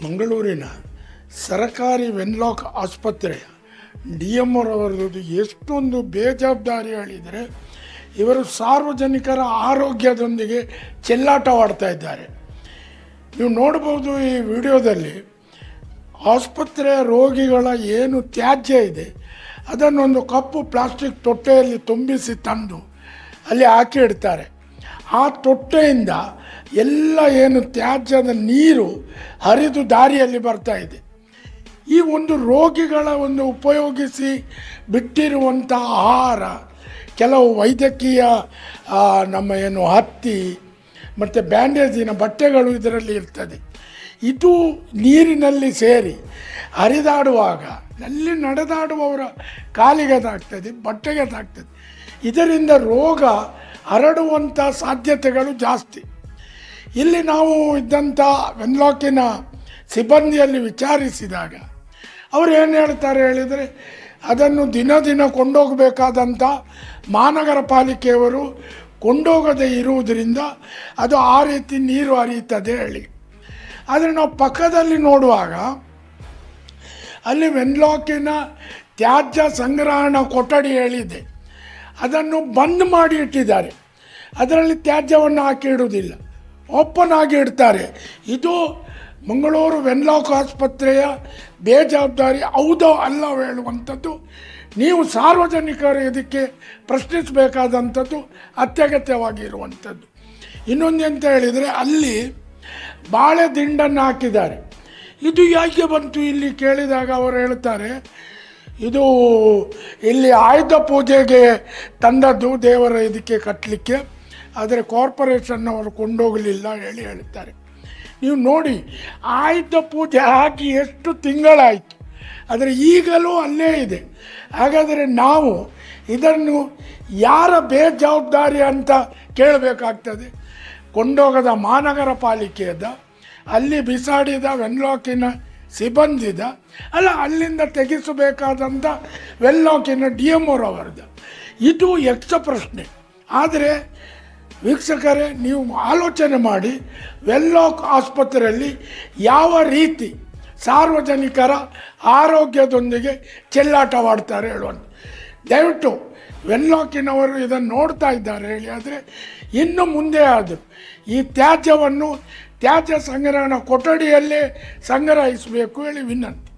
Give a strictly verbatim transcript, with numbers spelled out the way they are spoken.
ಮಂಗಳೂರಿನ ಸರಕಾರಿ ವೆನ್ಲಾಕ್ ಆಸ್ಪತ್ರೆಯ ಡಿ ಎಮ್ ಅವರದ್ದು ಎಷ್ಟೊಂದು ಬೇಜವಾಬ್ದಾರಿ ಹೇಳಿದರೆ, ಇವರು ಸಾರ್ವಜನಿಕರ ಆರೋಗ್ಯದೊಂದಿಗೆ ಚೆಲ್ಲಾಟವಾಡ್ತಾ ಇದ್ದಾರೆ. ನೀವು ನೋಡ್ಬೋದು ಈ ವಿಡಿಯೋದಲ್ಲಿ ಆಸ್ಪತ್ರೆಯ ರೋಗಿಗಳ ಏನು ತ್ಯಾಜ್ಯ ಇದೆ ಅದನ್ನೊಂದು ಕಪ್ಪು ಪ್ಲಾಸ್ಟಿಕ್ ತೊಟ್ಟೆಯಲ್ಲಿ ತುಂಬಿಸಿ ತಂದು ಅಲ್ಲಿ ಹಾಕಿ ಇಡ್ತಾರೆ. ಆ ತೊಟ್ಟೆಯಿಂದ ಎಲ್ಲ ಏನು ತ್ಯಾಜ್ಯದ ನೀರು ಹರಿದು ದಾರಿಯಲ್ಲಿ ಬರ್ತಾ ಇದೆ. ಈ ಒಂದು ರೋಗಿಗಳ ಒಂದು ಉಪಯೋಗಿಸಿ ಬಿಟ್ಟಿರುವಂಥ ಆಹಾರ, ಕೆಲವು ವೈದ್ಯಕೀಯ ನಮ್ಮ ಏನು ಹತ್ತಿ ಮತ್ತು ಬ್ಯಾಂಡೇಜಿನ ಬಟ್ಟೆಗಳು ಇದರಲ್ಲಿ ಇರ್ತದೆ. ಇದು ನೀರಿನಲ್ಲಿ ಸೇರಿ ಹರಿದಾಡುವಾಗ ಅಲ್ಲಿ ನಡೆದಾಡುವವರ ಕಾಲಿಗೆ ತಾಗ್ತದೆ, ಬಟ್ಟೆಗೆ ತಾಗ್ತದೆ. ಇದರಿಂದ ರೋಗ ಹರಡುವಂಥ ಸಾಧ್ಯತೆಗಳು ಜಾಸ್ತಿ. ಇಲ್ಲಿ ನಾವು ಇದ್ದಂಥ ವೆನ್ಲಾಕಿನ ಸಿಬ್ಬಂದಿಯಲ್ಲಿ ವಿಚಾರಿಸಿದಾಗ ಅವರು ಏನು ಹೇಳ್ತಾರೆ ಹೇಳಿದರೆ, ಅದನ್ನು ದಿನ ದಿನ ಕೊಂಡೋಗಬೇಕಾದಂಥ ಮಹಾನಗರ ಪಾಲಿಕೆಯವರು ಕೊಂಡೋಗದೇ ಇರುವುದರಿಂದ ಅದು ಆ ರೀತಿ ನೀರು ಹರಿಯುತ್ತದೆ ಹೇಳಿ. ಆದರೆ ನಾವು ಪಕ್ಕದಲ್ಲಿ ನೋಡುವಾಗ ಅಲ್ಲಿ ವೆನ್ಲಾಕಿನ ತ್ಯಾಜ್ಯ ಸಂಗ್ರಹಣಾ ಕೊಠಡಿ ಹೇಳಿದೆ, ಅದನ್ನು ಬಂದ್ ಮಾಡಿ ಇಟ್ಟಿದ್ದಾರೆ. ಅದರಲ್ಲಿ ತ್ಯಾಜ್ಯವನ್ನು ಹಾಕಿ ಇಡುವುದಿಲ್ಲ, ಓಪನ್ ಆಗಿ ಇಡ್ತಾರೆ. ಇದು ಮಂಗಳೂರು ವೆನ್ಲಾಕ್ ಆಸ್ಪತ್ರೆಯ ಬೇಜವಾಬ್ದಾರಿ ಹೌದೋ ಅಲ್ಲವೋ ಹೇಳುವಂಥದ್ದು ನೀವು ಸಾರ್ವಜನಿಕರು ಇದಕ್ಕೆ ಪ್ರಶ್ನಿಸಬೇಕಾದಂಥದ್ದು ಅತ್ಯಗತ್ಯವಾಗಿರುವಂಥದ್ದು. ಇನ್ನೊಂದು ಅಂತ ಹೇಳಿದರೆ, ಅಲ್ಲಿ ಬಾಳೆ ದಿಂಡನ್ನು ಹಾಕಿದ್ದಾರೆ. ಇದು ಯಾಕೆ ಬಂತು ಇಲ್ಲಿ ಕೇಳಿದಾಗ ಅವರು ಹೇಳ್ತಾರೆ, ಇದು ಇಲ್ಲಿ ಆಯುಧ ಪೂಜೆಗೆ ತಂದದ್ದು ದೇವರ ಇದಕ್ಕೆ ಕಟ್ಟಲಿಕ್ಕೆ, ಆದರೆ ಕಾರ್ಪೊರೇಷನ್ ಅವರು ಕೊಂಡೋಗಲಿಲ್ಲ ಹೇಳಿ ಹೇಳ್ತಾರೆ. ನೀವು ನೋಡಿ, ಆಯುಧ ಪೂಜೆ ಹಾಕಿ ಎಷ್ಟು ತಿಂಗಳಾಯಿತು, ಆದರೆ ಈಗಲೂ ಅಲ್ಲೇ ಇದೆ. ಹಾಗಾದರೆ ನಾವು ಇದನ್ನು ಯಾರ ಬೇಜವಾಬ್ದಾರಿ ಅಂತ ಕೇಳಬೇಕಾಗ್ತದೆ? ಕೊಂಡೋಗದ ಮಹಾನಗರ ಪಾಲಿಕೆಯದ, ಅಲ್ಲಿ ಬಿಸಾಡಿದ ವೆನ್ಲಾಕಿನ ಸಿಬ್ಬಂದಿದ, ಅಲ್ಲ ಅಲ್ಲಿಂದ ತೆಗೆಸಬೇಕಾದಂಥ ವೆನ್ಲಾಕಿನ ಡಿ ಎಮ್ ಅವರದ್ದು? ಇದು ಯಕ್ಷ ಪ್ರಶ್ನೆ. ಆದರೆ ವೀಕ್ಷಕರೇ, ನೀವು ಆಲೋಚನೆ ಮಾಡಿ, ವೆನ್ಲಾಕ್ ಆಸ್ಪತ್ರೆಯಲ್ಲಿ ಯಾವ ರೀತಿ ಸಾರ್ವಜನಿಕರ ಆರೋಗ್ಯದೊಂದಿಗೆ ಚೆಲ್ಲಾಟವಾಡ್ತಾರೆ ಹೇಳುವಂಥ. ದಯವಿಟ್ಟು ವೆನ್ಲಾಕಿನವರು ಇದನ್ನು ನೋಡ್ತಾ ಇದ್ದಾರೆ ಹೇಳಿ, ಆದರೆ ಇನ್ನು ಮುಂದೆ ಆದರೂ ಈ ತ್ಯಾಜ್ಯವನ್ನು ತ್ಯಾಜ್ಯ ಸಂಗ್ರಹಣಾ ಕೊಠಡಿಯಲ್ಲೇ ಸಂಗ್ರಹಿಸಬೇಕು ಹೇಳಿ ವಿನಂತಿ.